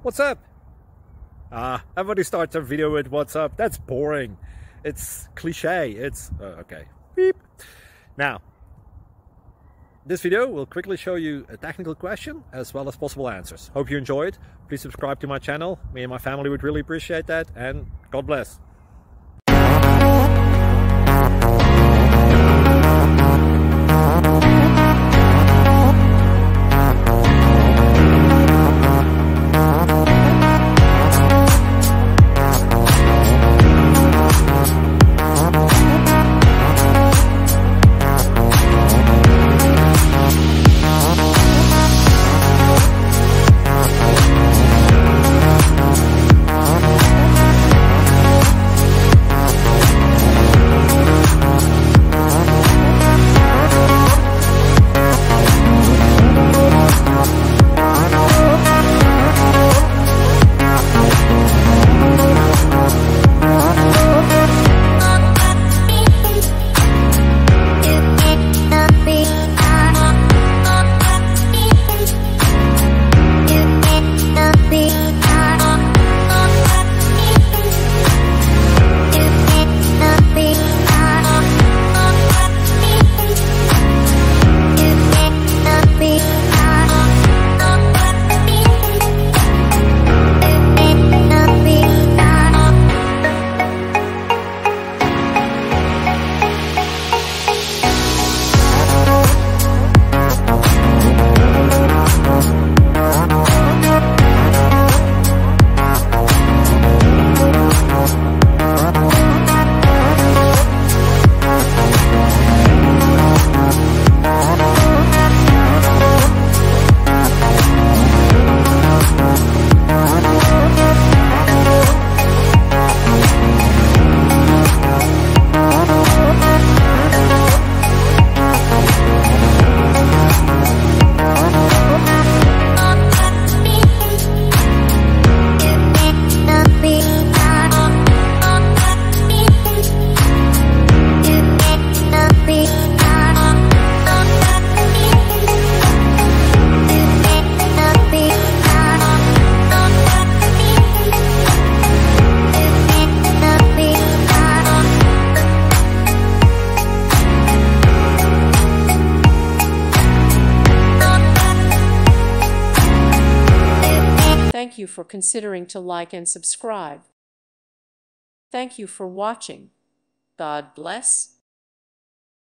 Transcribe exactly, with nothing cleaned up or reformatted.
What's up? Ah, everybody starts their video with what's up. That's boring. It's cliche. It's uh, okay. Beep. Now, this video will quickly show you a technical question as well as possible answers. Hope you enjoyed. Please subscribe to my channel. Me and my family would really appreciate that, and God bless. Thank you for considering to like and subscribe. Thank you for watching. God bless.